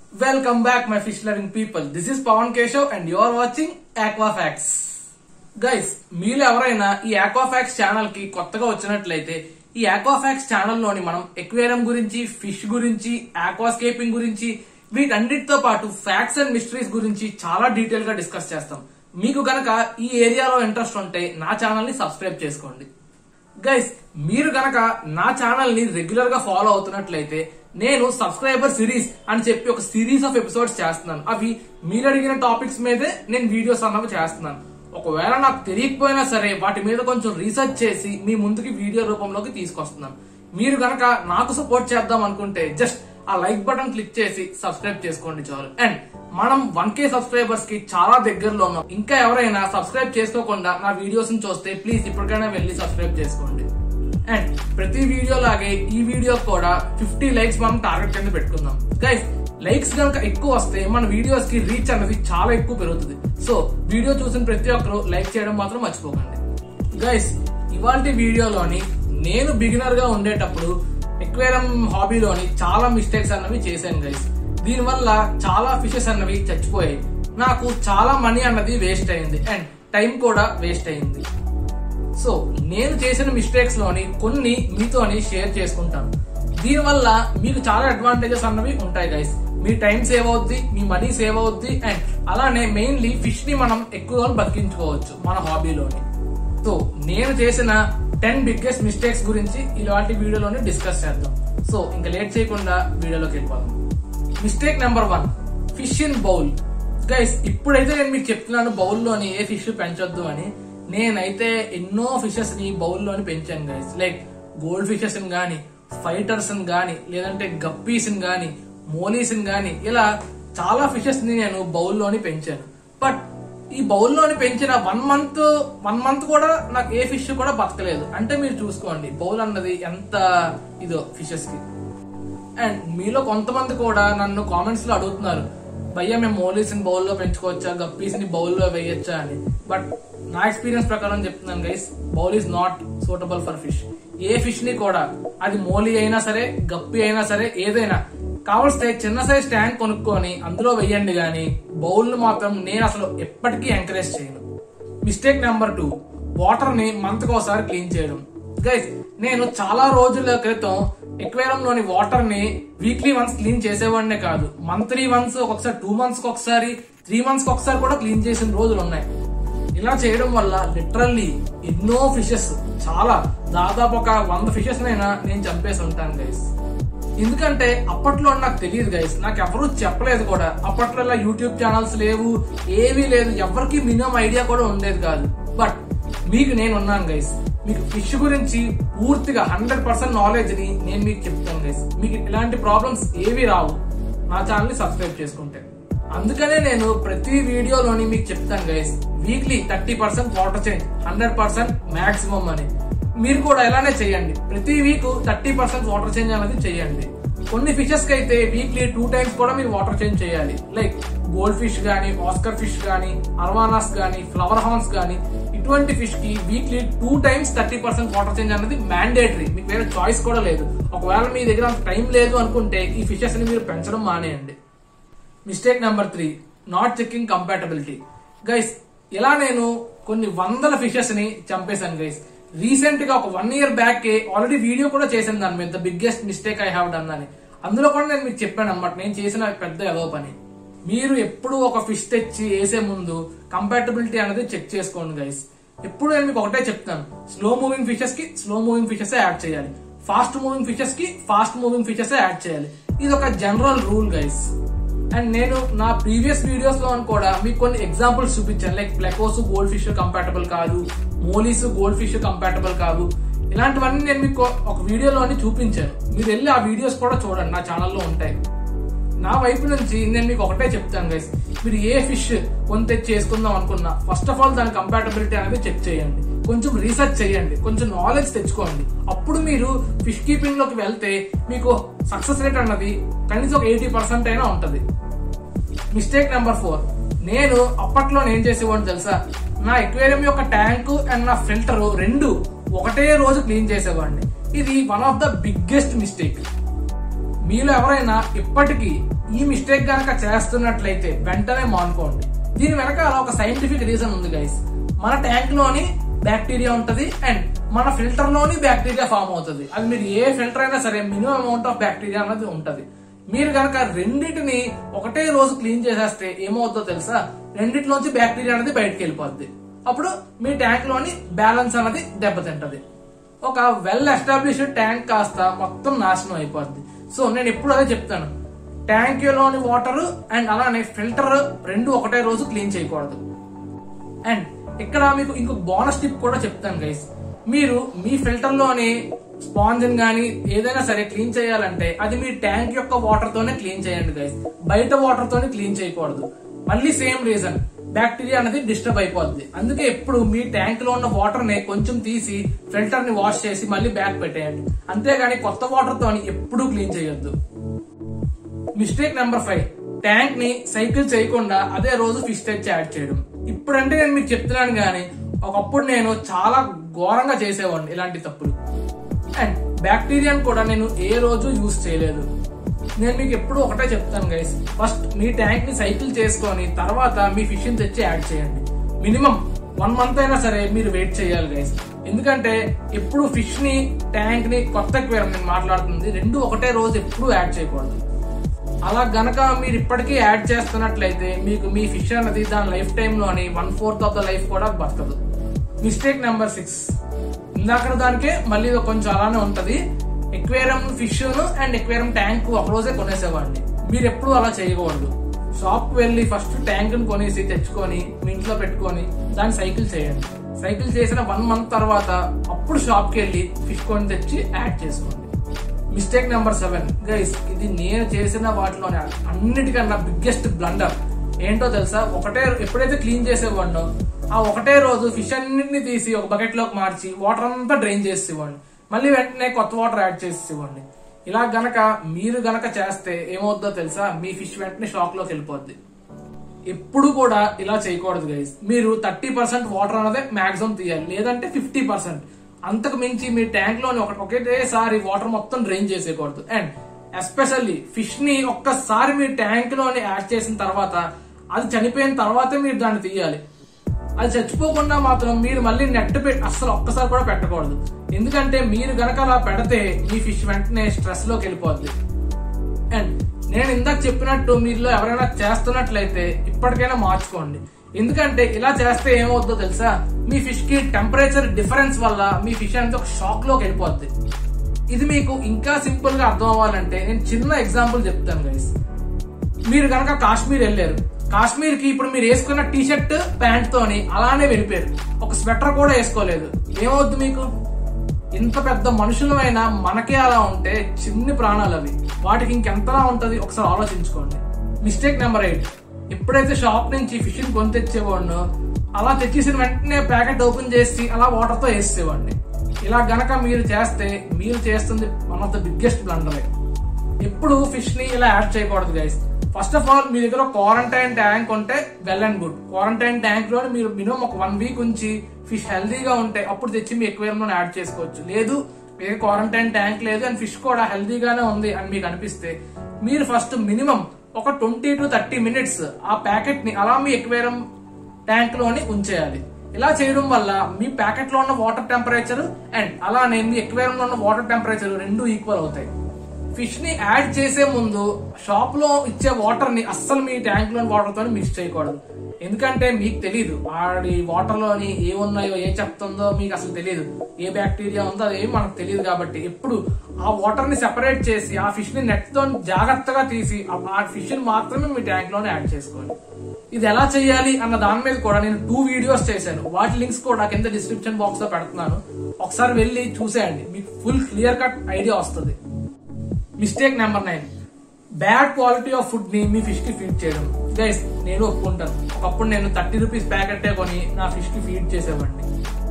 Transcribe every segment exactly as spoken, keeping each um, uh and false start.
Welcome back my fish loving people. This is Pawan Keshav and you are watching Aquafacts. Guys, మీరు ఎవరైనా ఈ Aquafacts channel కి కొత్తగా వచ్చినట్లయితే ఈ Aquafacts ఛానల్ లోని మనం ఎక్వేరియం గురించి, ఫిష్ గురించి, ఆక్వాస్కేపింగ్ గురించి వీటన్నిటితో పాటు ఫ్యాక్ట్స్ అండ్ మిస్టరీస్ గురించి చాలా డీటెయిల్ గా డిస్కస్ చేస్తాం. మీకు గనక ఈ ఏరియాలో ఇంట్రెస్ట్ ఉంటే నా ఛానల్ ని సబ్స్క్రైబ్ చేసుకోండి. గైస్, మీరు గనక నా ఛానల్ ని రెగ్యులర్ గా ఫాలో అవుతున్నట్లయితే నేను సబ్స్క్రైబర్ సిరీస్ అని చెప్పి ఒక సిరీస్ ఆఫ్ ఎపిసోడ్స్ చేస్తున్నాను. అవి మీరు అడిగిన టాపిక్స్ మీదే నేను వీడియోస్ అన్నవి చేస్తున్నాను. ఒకవేళ నాకు తెలియకపోయినా సరే వాటి మీద కొంచెం రీసెర్చ్ చేసి మీ ముందుకి వీడియో రూపంలోకి తీసుకొస్తున్నాను. మీరు గనక నాకు సపోర్ట్ చేద్దాం అనుకుంటే జస్ట్ ఆ లైక్ బటన్ క్లిక్ చేసి సబ్స్క్రైబ్ చేసుకోండి చాలు. అండ్ మనం వన్ కే సబ్స్క్రైబర్స్ కి చాలా దగ్గరలో ఉన్నాం. ఇంకా ఎవరైనా సబ్స్క్రైబ్ చేసుకోకుండా నా వీడియోస్ ని చూస్తే ప్లీజ్ ఇప్పటికైనా వెళ్ళి సబ్స్క్రైబ్ చేసుకోండి. అండ్ ప్రతి వీడియో లాగే ఈ వీడియో కూడా ఫిఫ్టీ లైక్స్ మనం టార్గెట్ కింద పెట్టుకుందాం. గైస్, లైక్స్ కనుక ఎక్కువ వస్తే మన వీడియోస్ కి రీచ్ అనేది చాలా ఎక్కువ పెరుగుతుంది. సో వీడియో చూసిన ప్రతి ఒక్కరు లైక్ చేయడం మాత్రం మర్చిపోకండి. గైస్, ఇవాళ వీడియోలోని నేను బిగినర్ గా ఉండేటప్పుడు ఎక్వేరియం హాబీలోని చాలా మిస్టేక్స్ అన్నవి చేశాను గైస్. దీని వల్ల చాలా ఫిషెస్ అన్నవి చచ్చిపోయాయి. నాకు చాలా మనీ అన్నది వేస్ట్ అయింది అండ్ టైం కూడా వేస్ట్ అయింది. సో నేను చేసిన మిస్టేక్స్ లోని కొన్ని మీతోని షేర్ చేసుకుంటాను. దీని వల్ల మీకు చాలా అడ్వాంటేజెస్ అన్నవి ఉంటాయి గైస్. మీ టైం సేవ్ అవుద్ది, మీ మనీ సేవ్ అవుద్ది అండ్ అలానే మెయిన్లీ ఫిష్ ని మనం ఎక్కువ రోజులు బతికించుకోవచ్చు మన హాబీలోని. సో నేను చేసిన టెన్ బిగ్గెస్ట్ మిస్టేక్స్ గురించి ఇలాంటి వీడియోలోని డిస్కస్ చేద్దాం. సో ఇంకా లేట్ చేయకుండా వీడియోలోకి వెళ్ళిపోదాం. Mistake number one, fish in bowl. Guys, ఇప్పుడైతే నేను మీకు చెప్తున్నాను బౌల్లోని ఏ ఫిష్ పెంచొద్దు అని. నేనైతే ఎన్నో ఫిషెస్ ని బౌల్లోని పెంచాను గైస్. లైక్ గోల్డ్ ఫిషెస్ గానీ, ఫైటర్స్ గానీ, లేదంటే గప్పీస్ గానీ, మోలీస్ గానీ, ఇలా చాలా ఫిషెస్ ని నేను బౌల్లోని పెంచాను. బట్ ఈ బౌల్లోని పెంచిన వన్ మంత్ వన్ మంత్ కూడా నాకు ఏ ఫిష్ కూడా బతకలేదు. అంటే మీరు చూసుకోండి బౌల్ అన్నది ఎంత ఇదో ఫిషెస్ కి. అండ్ మీలో కొంతమంది కూడా నన్ను కామెంట్స్ లో అడుగుతున్నారు, భయ్యా మేము మోలీస్ ని బౌల్లో పెంచుకోవచ్చా, గప్పీస్ ని బౌల్లో వేయొచ్చా అని. బట్ నా ఎక్స్పీరియన్స్ ప్రకారం చెప్తున్నాను guys, bowl is not suitable for fish. ఏ ఫిష్ ని కూడా, అది మోలీ అయినా సరే, గప్పి అయినా సరే, ఏదైనా కావలిస్తే చిన్న సైజ్ ట్యాంక్ కొనుక్కొని అందులో వెయ్యండి గానీ బౌల్ ను మాత్రం నేను అసలు ఎప్పటికీ ఎంకరేజ్ చేయను. మిస్టేక్ నెంబర్ టూ, వాటర్ ని మంత్ ఒకసారి క్లీన్ చేయడం. గైస్, నేను చాలా రోజుల క్రితం ఎక్వేరియం లోని వాటర్ ని వీక్లీ వన్స్ క్లీన్ చేసేవాడినే కాదు, మంత్లీ వన్స్, ఒక్కొక్కసారి టూ మంత్స్ కి ఒకసారి, త్రీ మంత్స్ కి ఒకసారి కూడా క్లీన్ చేసిన రోజులు ఉన్నాయి. ఇలా చేయడం వల్ల లిటరల్లీ ఎన్నో ఫిషెస్, చాలా దాదాపు ఒక వంద ఫిషెస్ నైనా నేను చంపేసి ఉంటాను గైస్. ఎందుకంటే అప్పట్లో నాకు తెలియదు గైస్, నాకు ఎవరు చెప్పలేదు కూడా. అప్పట్లో ఇలా యూట్యూబ్ ఛానల్స్ లేవు, ఏవీ లేదు, ఎవరికి మినిమం ఐడియా కూడా ఉండేది కాదు. బట్ మీకు నేను ఉన్నాను గైస్. మీకు ఫిష్ గురించి పూర్తిగా హండ్రెడ్ పర్సెంట్ నాలెడ్జ్ ని నేను మీకు చెప్తాను గైస్. మీకు ఇలాంటి ప్రాబ్లమ్స్ ఏవి రావు నా ఛానల్ ని సబ్స్క్రైబ్ చేసుకుంటే. అందుకనే నేను ప్రతి వీడియోలోని మీకు చెప్తాను guys, weekly thirty percent water change, hundred percent maximum అని. మీరు కూడా ఇలానే చేయండి, ప్రతి week thirty percent water change అనేది చేయండి. కొన్ని ఫిషెస్ కి అయితే వీక్లీ టూ టైమ్స్ కూడా మీరు వాటర్ చేంజ్ చేయాలి. లైక్ గోల్డ్ ఫిష్ గానీ, ఆస్కర్ ఫిష్ గానీ, అర్వానాస్ గానీ, ఫ్లవర్ హార్న్స్ గానీ, ఇటువంటి ఫిష్ కి weekly two times thirty percent water change అనేది మ్యాండేటరీ. మీకు వేరే చాయిస్ కూడా లేదు. ఒకవేళ మీ దగ్గర అంత టైం లేదు అనుకుంటే ఈ ఫిషెస్ ని మీరు పెంచడం మానేయండి. Mistake number three, not checking compatibility. Guys, ఇలా నేను కొన్ని వందల ఫిషెస్ ని చంపేశాను గైస్. రీసెంట్ గా ఒక one year back already video కూడా చేశాను దాని మీద, the biggest mistake I have done అని. అందులో కూడా నేను మీకు చెప్పాను అన్నమాట, నేను చేసిన పెద్ద ఏదో పని. మీరు ఎప్పుడు ఒక ఫిష్ తెచ్చి వేసే ముందు కంపాటబిలిటీ అనేది చెక్ చేసుకోండి గైస్. ఎప్పుడు నేను మీకు ఒకటే చెప్తాను, స్లో మూవింగ్ ఫిషెస్ కి స్లో మూవింగ్ ఫిషెస్ యాడ్ చేయాలి, ఫాస్ట్ మూవింగ్ ఫిషెస్ కి ఫాస్ట్ మూవింగ్ ఫిషెస్ యాడ్ చేయాలి. ఇది ఒక జనరల్ రూల్ గైస్. అండ్ నేను నా ప్రీవియస్ వీడియోస్ లో కూడా మీకు కొన్ని ఎగ్జాంపుల్స్ చూపించాను. Like plecos gold fish compatible కాదు, మోలీస్ గోల్డ్ ఫిష్ కంపాటబుల్ కాదు, ఇలాంటివన్నీ నేను మీకు ఒక వీడియోలోని చూపించాను. మీరు వెళ్ళి ఆ వీడియోస్ కూడా చూడండి, నా ఛానల్లో ఉంటాయి. నా వైపు నుంచి నేను మీకు ఒకటే చెప్తాను గైస్, మీరు ఏ ఫిష్ కొని తెచ్చి చేసుకుందాం అనుకున్నా ఫస్ట్ ఆఫ్ ఆల్ దాని కంపాటబిలిటీ అనేది చెక్ చేయండి, కొంచెం రీసెర్చ్ చేయండి, కొంచెం నాలెడ్జ్ తెచ్చుకోండి. అప్పుడు మీరు ఫిష్ కీపింగ్ లోకి వెళ్తే మీకు సక్సెస్ రేట్ అన్నది కనీసం ఒక ఎయిటీ పర్సెంట్ అయినా ఉంటది. మిస్టేక్ నెంబర్ ఫోర్, నేను అప్పట్లో ఏం చేసేవాడిని తెలుసా, నా ఎక్వేరియం యొక్క ట్యాంక్ అండ్ నా ఫిల్టర్ రెండు ఒకటే రోజు క్లీన్ చేసేవాడిని. ఇది one of the biggest mistake. మీలో ఎవరైనా ఇప్పటికీ ఈ మిస్టేక్ గనక చేస్తున్నట్లయితే వెంటనే మానుకోండి. దీని వెనకాల ఒక సైంటిఫిక్ రీజన్ ఉంది గైస్. మన ట్యాంక్ లోని బ్యాక్టీరియా ఉంటది అండ్ మన ఫిల్టర్ లోని బ్యాక్టీరియా ఫామ్ అవుతుంది. అది మీరు ఏ ఫిల్టర్ అయినా సరే మినిమం అమౌంట్ ఆఫ్ బ్యాక్టీరియా అన్నది ఉంటది. మీరు గనక రెండింటిని ఒకటే రోజు క్లీన్ చేసేస్తే ఏమవుతుందో తెలుసా, రెండింటిలోంచి బ్యాక్టీరియా అనేది బయటకు వెళ్ళిపోద్ది. అప్పుడు మీ ట్యాంక్ లోని బ్యాలెన్స్ అనేది దెబ్బతింటది. ఒక వెల్ ఎస్టాబ్లిష్డ్ ట్యాంక్ కాస్త మొత్తం నాశనం అయిపోద్ది. సో నేను ఎప్పుడు అదే చెప్తాను, ట్యాంక్ లోని వాటర్ అండ్ అలానే ఫిల్టర్ రెండు ఒకటే రోజు క్లీన్ చేయకూడదు. అండ్ ఇక్కడ మీకు ఇంకొక బోనస్ టిప్ కూడా చెప్తాను గైస్. మీరు మీ ఫిల్టర్ లోని స్పాంజ్ గానీ ఏదైనా సరే క్లీన్ చేయాలంటే అది మీ ట్యాంక్ యొక్క వాటర్ తోనే క్లీన్ చేయండి గైస్. బయట వాటర్ తోనే క్లీన్ చేయకూడదు. మళ్ళీ సేమ్ రీజన్, బ్యాక్టీరియా అనేది డిస్టర్బ్ అయిపోద్ది. అందుకే ఎప్పుడు మీ ట్యాంక్ లో ఉన్న వాటర్ ని కొంచెం తీసి ఫిల్టర్ ని వాష్ చేసి మళ్ళీ బ్యాక్ పెట్టేయండి. అంతేగాని కొత్త వాటర్ తోని ఎప్పుడూ క్లీన్ చేయొద్దు. మిస్టేక్ నెంబర్ ఫైవ్, ట్యాంక్ ని సైకిల్ చేయకుండా అదే రోజు ఫిష్ తెచ్చి యాడ్ చేయడం. ఇప్పుడంటే నేను మీకు చెప్తున్నాను గానీ ఒకప్పుడు నేను చాలా ఘోరంగా చేసేవాడిని ఇలాంటి తప్పులు. అండ్ బ్యాక్టీరియాని కూడా నేను ఏ రోజు యూజ్ చేయలేదు. నేను మీకు ఎప్పుడు ఒకటే చెప్తాను గైస్, ఫస్ట్ మీ ట్యాంక్ ని సైకిల్ చేసుకొని తర్వాత మీ ఫిష్ ని తెచ్చి యాడ్ చేయండి. మినిమం వన్ మంత్ అయినా సరే మీరు వెయిట్ చేయాలి గైస్. ఎందుకంటే ఎప్పుడు ఫిష్ ని ట్యాంక్ ని కొత్త అక్వేరియం నేను మాట్లాడుతుంది రెండు ఒకటే రోజు ఎప్పుడు యాడ్ చేయకూడదు. అలా గనక మీరు ఇప్పటికీ యాడ్ చేస్తున్నట్లయితే మీకు మీ ఫిష్ అనేది దాని లైఫ్ టైమ్ లోని one fourth of the life కూడా బతకదు. మిస్టేక్ నెంబర్ సిక్స్, ఇందాక దానికే మళ్ళీ కొంచెం అలానే ఉంటది. Aquarium fish and aquarium tank ఒక రోజే కొనేసేవాడిని. మీరు ఎప్పుడు అలా చేయకూడదు. షాప్ కు వెళ్లి ఫస్ట్ ట్యాంక్ ని కొనేసి తెచ్చుకొని మీ ఇంట్లో పెట్టుకొని దాన్ని సైకిల్ చేయండి. సైకిల్ చేసిన వన్ మంత్ తర్వాత అప్పుడు షాప్ కి వెళ్లి ఫిష్ కొని తెచ్చి యాడ్ చేసుకోండి. మిస్టేక్ నెంబర్ సెవెన్ గైస్, ఇది నేను చేసిన వాటిలోనే అన్నిటికన్నా బిగ్గెస్ట్ బ్లండర్ ఏంటో తెలుసా? ఒకటే ఎప్పుడైతే క్లీన్ చేసేవాడినో ఆ ఒకటే రోజు ఫిష్ అన్నింటినీ తీసి ఒక బకెట్ లోకి మార్చి వాటర్ అంతా డ్రైన్ చేసి ఇవ్వండి. మళ్ళీ వెంటనే కొత్త వాటర్ యాడ్ చేసి ఇవ్వండి. ఇలా గనక మీరు గనక చేస్తే ఏమవుతుందో తెలుసా? మీ ఫిష్ వెంటనే షాక్ లోకి వెళ్ళిపోద్ది. ఎప్పుడు కూడా ఇలా చేయకూడదు గైస్. మీరు థర్టీ పర్సెంట్ వాటర్ అనేది మాక్సిమం తీయాలి, లేదంటే ఫిఫ్టీ పర్సెంట్. అంతకు మించి మీ ట్యాంక్ లోని ఒకటేసారి వాటర్ మొత్తం డ్రైన్ చేసేయకూడదు. అండ్ ఎస్పెషల్లీ ఫిష్ ని ఒక్కసారి మీ ట్యాంక్ లోని యాడ్ చేసిన తర్వాత అది చనిపోయిన తర్వాతే మీరు దాన్ని తీయాలి. అది చచ్చిపోకుండా మాత్రం మీరు మళ్ళీ నెట్ పెట్టి అస్సలు ఒక్కసారి కూడా పెట్టకూడదు. ఎందుకంటే మీరు గనక అలా పెడితే మీ ఫిష్ వెంటనే స్ట్రెస్ లోకి వెళ్ళిపోద్ది. అండ్ నేను ఇందాక చెప్పినట్టు మీలో ఎవరైనా చేస్తున్నట్లయితే ఇప్పటికైనా మార్చుకోండి. ఎందుకంటే ఇలా చేస్తే ఏమవుతుందో తెలుసా? మీ ఫిష్ కి టెంపరేచర్ డిఫరెన్స్ వల్ల మీ ఫిష్ అనేది ఒక షాక్ లోకి వెళ్ళిపోద్ది. ఇది మీకు ఇంకా సింపుల్ గా అర్థం అవ్వాలంటే నేను చిన్న ఎగ్జాంపుల్ చెప్తాను గైస్. మీరు గనక కాశ్మీర్ వెళ్ళారు. కాశ్మీర్ కి ఇప్పుడు మీరు వేసుకున్న టీ షర్ట్ ప్యాంట్ తోని అలానే వెళ్ళిపోయారు. ఒక స్వెటర్ కూడా వేసుకోలేదు. ఏమవుద్ది మీకు? ఇంత పెద్ద మనుషులమైనా మనకే అలా ఉంటే చిన్ని ప్రాణాలు అవి, వాటికి ఇంకెంతలా ఉంటది ఒకసారి ఆలోచించుకోండి. మిస్టేక్ నెంబర్ ఎయిట్, ఎప్పుడైతే షాప్ నుంచి ఫిష్ ని కొని తెచ్చేవాడినో అలా తెచ్చేసిన వెంటనే ప్యాకెట్ ఓపెన్ చేసి అలా వాటర్ తో వేసేవాడిని. ఇలా గనక మీరు చేస్తే మీరు చేస్తుంది one of the biggest blunder. ఎప్పుడు ఫిష్ ని ఇలా యాడ్ చేయకూడదు గైస్. ఫస్ట్ ఆఫ్ ఆల్ మీ దగ్గర క్వారంటైన్ ట్యాంక్ ఉంటే well and good. Quarantine tank లో మీరు మినిమం ఒక వన్ వీక్ ఉంచి ఫిష్ హెల్దీగా ఉంటే అప్పుడు తెచ్చి మీ ఎక్వేరియం లో యాడ్ చేసుకోవచ్చు. లేదు మీకు క్వారంటైన్ ట్యాంక్ లేదు అండ్ ఫిష్ కూడా హెల్దీగానే ఉంది అని మీకు అనిపిస్తే మీరు ఫస్ట్ మినిమం ఒక ట్వంటీ టు థర్టీ మినిట్స్ ఆ ప్యాకెట్ ని అలా మీ ఎక్వేరియం ట్యాంక్ లోని ఉంచేయాలి. ఇలా చేయడం వల్ల మీ ప్యాకెట్ లో ఉన్న వాటర్ టెంపరేచర్ అండ్ అలానే మీ ఎక్వేరియం లో ఉన్న వాటర్ టెంపరేచర్ రెండు ఈక్వల్ అవుతాయి. ఫిష్ ని యాడ్ చేసే ముందు షాప్ లో ఇచ్చే వాటర్ ని అస్సలు మీ ట్యాంక్ లోని వాటర్ తో మిక్స్ చేయకూడదు. ఎందుకంటే మీకు తెలియదు ఆడి వాటర్ లోని ఏమున్నాయో ఏ చెప్తుందో మీకు అసలు తెలియదు. ఏ బ్యాక్టీరియా ఉందో అది ఏమి మనకు తెలియదు. కాబట్టి ఎప్పుడు ఆ వాటర్ ని సెపరేట్ చేసి ఆ ఫిష్ ని నెట్ తో జాగ్రత్తగా తీసి ఆ ఫిష్ ని మాత్రమే మీ ట్యాంక్ లోనే యాడ్ చేసుకోండి. ఇది ఎలా చేయాలి అన్న దాని మీద కూడా నేను టూ వీడియోస్ చేశాను. వాటి లింక్స్ కూడా కింద డిస్క్రిప్షన్ బాక్స్ లో పెడుతున్నాను. ఒకసారి వెళ్ళి చూసేయండి, మీకు ఫుల్ క్లియర్ కట్ ఐడియా వస్తుంది. Mistake number nine, bad quality of food ని మీ ఫిష్ కి ఫీడ్ చేయడం. గైస్ నేను ఒప్పుకుంటాను, ఒకప్పుడు నేను థర్టీ రూపీస్ ప్యాకెట్టే కొని నా ఫిష్ కి ఫీడ్ చేసేవాడిని.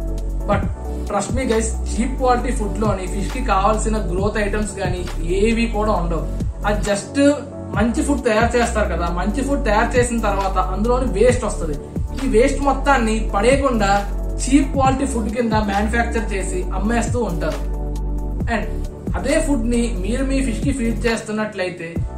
But trust me guys, cheap quality food లోని ఫిష్ కి కావాల్సిన గ్రోత్ ఐటమ్స్ గానీ ఏవి కూడా ఉండవు. అది జస్ట్ మంచి ఫుడ్ తయారు చేస్తారు కదా, మంచి ఫుడ్ తయారు చేసిన తర్వాత అందులోని వేస్ట్ వస్తుంది. ఈ వేస్ట్ మొత్తాన్ని పడేయకుండా చీప్ క్వాలిటీ ఫుడ్ కింద మ్యానుఫ్యాక్చర్ చేసి అమ్మేస్తూ ఉంటారు. అండ్ అదే ఫుడ్ ని మీరు మీ ఫిష్ కి ఫీడ్ చేస్తున్నట్లయితే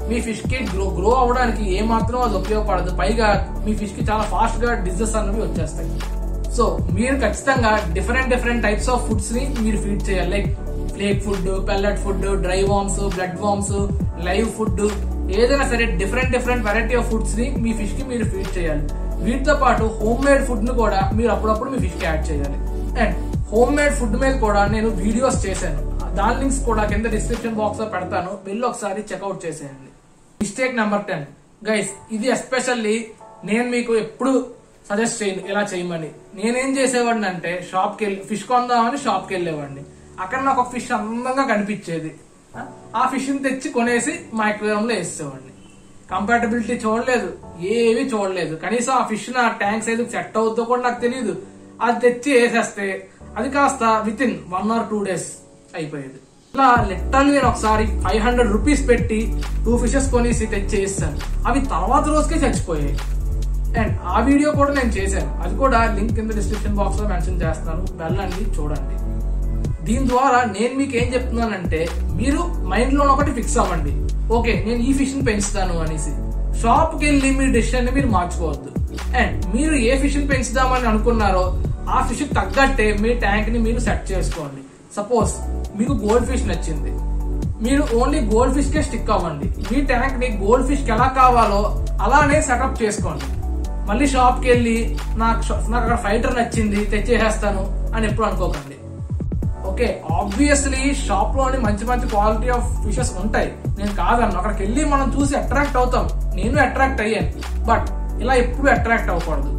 మీ ఫిష్ కి గ్రో గ్రో అవడానికి ఏ మాత్రం అది ఉపయోగపడదు. పైగా మీ ఫిష్ కి చాలా ఫాస్ట్ గా డిజీజెస్ అనేవి వచ్చేస్తాయి. సో మీరు ఖచ్చితంగా different different types of foods ని మీరు ఫీడ్ చేయాలి. Like flake food, pellet food, dry worms, blood worms, live food, ఏదైనా సరే different different variety of foods ని మీ ఫిష్ కి మీరు ఫీడ్ చేయాలి. వీటితో పాటు హోమ్ మేడ్ ఫుడ్ ని కూడా మీరు అప్పుడప్పుడు మీ ఫిష్ కి యాడ్ చేయాలి. అండ్ హోమ్ మేడ్ ఫుడ్ మీద కూడా నేను వీడియోస్ చేశాను. దాని లింక్స్ కూడా కింద డిస్క్రిప్షన్ బాక్స్ లో పెడతాను, వెళ్ళి ఒకసారి చెక్అవుట్ చేసేయండి. మిస్టేక్ నెంబర్ టెన్ గైస్, ఇది ఎస్పెషల్లీ నేను మీకు ఎప్పుడు సజెస్ట్ చేయను ఇలా చేయమని. నేనేం చేసేవాడిని అంటే షాప్ కి వెళ్ళి ఫిష్ కొందామని షాప్ కి వెళ్ళేవాడిని. అక్కడ నాకు ఒక ఫిష్ అందంగా కనిపించేది. ఆ ఫిష్ ని తెచ్చి కొనేసి మా అక్వేరియం లో వేసేవాడిని. కంపాటబిలిటీ చూడలేదు, ఏవి చూడలేదు. కనీసం ఆ ఫిష్ నా ట్యాంక్ సైజ్ సెట్ అవుతుందో కూడా నాకు తెలియదు. అది తెచ్చి వేసేస్తే అది కాస్త within one or two days అయిపోయేది. ఇట్లా లిటరల్లీ నేను ఒకసారి ఫైవ్ హండ్రెడ్ రూపీస్ పెట్టి టూ ఫిషెస్ కొనేసి తెచ్చి వేస్తాను. అవి తర్వాత రోజుకే చచ్చిపోయాయి. అండ్ ఆ వీడియో కూడా నేను చేశాను, అది కూడా లింక్ కింద డిస్క్రిప్షన్ బాక్స్ లో మెన్షన్ చేస్తాను, వెళ్ళండి చూడండి. దీని ద్వారా నేను మీకు ఏం చెప్తున్నానంటే, మీరు మైండ్ లో ఒకటి ఫిక్స్ అవ్వండి, ఓకే నేను ఈ ఫిష్ ని పెంచుతాను అనేసి. షాప్ కి వెళ్ళి మీ డిసిషన్ ని మీరు మార్చుకోవద్దు. అండ్ మీరు ఏ ఫిష్ ని పెంచుదామని అనుకున్నారో ఆ ఫిష్ తగ్గట్టే మీ ట్యాంక్ ని మీరు సెట్ చేసుకోండి. సపోజ్ మీకు గోల్డ్ ఫిష్ నచ్చింది, మీరు ఓన్లీ గోల్డ్ ఫిష్ కే స్టిక్ అవ్వండి. మీ ట్యాంక్ ని గోల్డ్ ఫిష్ కి ఎలా కావాలో అలానే సెటప్ చేసుకోండి. మళ్ళీ షాప్ కి వెళ్ళి నాకు నాకు అక్కడ ఫైటర్ నచ్చింది తెచ్చేసేస్తాను అని ఎప్పుడు అనుకోకండి. ఓకే, ఆబ్వియస్లీ షాప్ లోని మంచి మంచి క్వాలిటీ ఆఫ్ ఫిషెస్ ఉంటాయి, నేను కాదన్ను. అక్కడికి వెళ్ళి మనం చూసి అట్రాక్ట్ అవుతాం, నేను అట్రాక్ట్ అయ్యాను. బట్ ఇలా ఎప్పుడు అట్రాక్ట్ అవ్వకూడదు.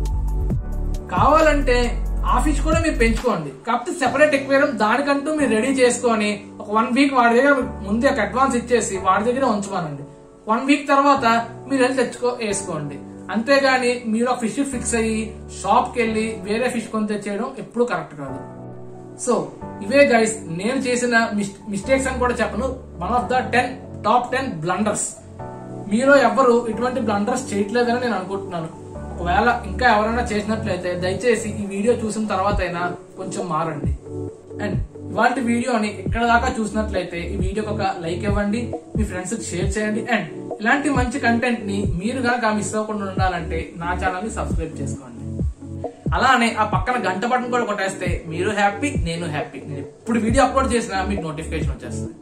కావాలంటే ఆ ఫిష్ కూడా మీరు పెంచుకోండి, కాకపోతే సెపరేట్ ఎక్వేరియం దానికంటూ మీరు రెడీ చేసుకొని ఒక వన్ వీక్ వాడి దగ్గర ముందే ఒక అడ్వాన్స్ ఇచ్చేసి వాడి దగ్గర ఉంచుకోనండి. వన్ వీక్ తర్వాత మీరు వెళ్ళి తెచ్చుకో వేసుకోండి. అంతేగాని మీరు ఆ ఫిష్ ఫిక్స్ అయ్యి షాప్ కి వెళ్ళి వేరే ఫిష్ కొని తెచ్చేయడం ఎప్పుడు కరెక్ట్ కాదు. సో ఇవే గైస్ నేను చేసిన మిస్టేక్స్ అని కూడా చెప్పను, one of the ten top ten blunders. మీలో ఎవరు ఇటువంటి బ్లండర్స్ చేయట్లేదని నేను అనుకుంటున్నాను. ఒకవేళ ఇంకా ఎవరైనా చేసినట్లయితే దయచేసి ఈ వీడియో చూసిన తర్వాత అయినా కొంచెం మారండి. అండ్ ఇవాళ వీడియోని ఇక్కడ దాకా చూసినట్లయితే ఈ వీడియోకి ఒక లైక్ ఇవ్వండి, మీ ఫ్రెండ్స్ కి షేర్ చేయండి. అండ్ ఇలాంటి మంచి కంటెంట్ ని మీరు కనుక మిస్ అవ్వకుండా ఉండాలంటే నా ఛానల్ ని సబ్స్క్రైబ్ చేసుకోండి. అలానే ఆ పక్కన గంట బటన్ కూడా కొట్టేస్తే మీరు హ్యాపీ, నేను హ్యాపీ. నేను ఎప్పుడు వీడియో అప్లోడ్ చేసినా మీకు నోటిఫికేషన్ వచ్చేస్తుంది.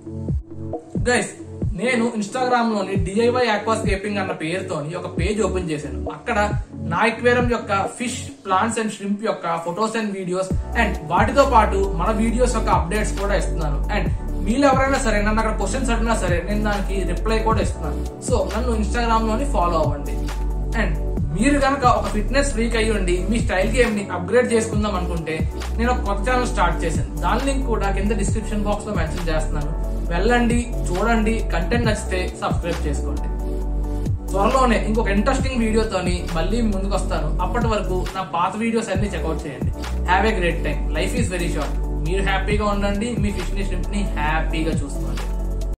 గైస్ నేను ఇన్స్టాగ్రామ్ లోని డిఐవై ఆక్వాస్కేపింగ్ అన్న పేరుతోని ఒక పేజ్ ఓపెన్ చేశాను. అక్కడ నా ఎక్వేరియం యొక్క ఫిష్, ప్లాంట్స్ అండ్ ష్రింప్ యొక్క ఫొటోస్ అండ్ వీడియోస్ అండ్ వాటితో పాటు మన వీడియోస్ యొక్క అప్డేట్స్ కూడా ఇస్తున్నాను. అండ్ మీరు ఎవరైనా సరే నన్ను అక్కడ క్వశ్చన్స్ అడిగినా సరే నేను దానికి రిప్లై కూడా ఇస్తున్నాను. సో నన్ను ఇన్స్టాగ్రామ్ లోని ఫాలో అవ్వండి. అండ్ మీరు కనుక ఒక ఫిట్నెస్ ఫ్రీక్ అయ్యి ఉండి మీ స్టైల్ గేమ్ ని అప్గ్రేడ్ చేసుకుందాం అనుకుంటే నేను ఒక కొత్త ఛానల్ స్టార్ట్ చేశాను. దాని లింక్ కూడా కింద డిస్క్రిప్షన్ బాక్స్ లో మెన్షన్ చేస్తున్నాను, వెళ్ళండి చూడండి. కంటెంట్ నచ్చితే సబ్స్క్రైబ్ చేసుకోండి. త్వరలోనే ఇంకొక ఇంట్రెస్టింగ్ వీడియోతోని మళ్ళీ ముందుకు వస్తాను. అప్పటి వరకు నా పాత వీడియోస్ అన్ని చెక్అవుట్ చేయండి. Have a great time. Life is very short. మీరు హ్యాపీగా ఉండండి, మీ ఫిష్ ని, ష్రింప్ ని హ్యాపీగా చూసుకోండి.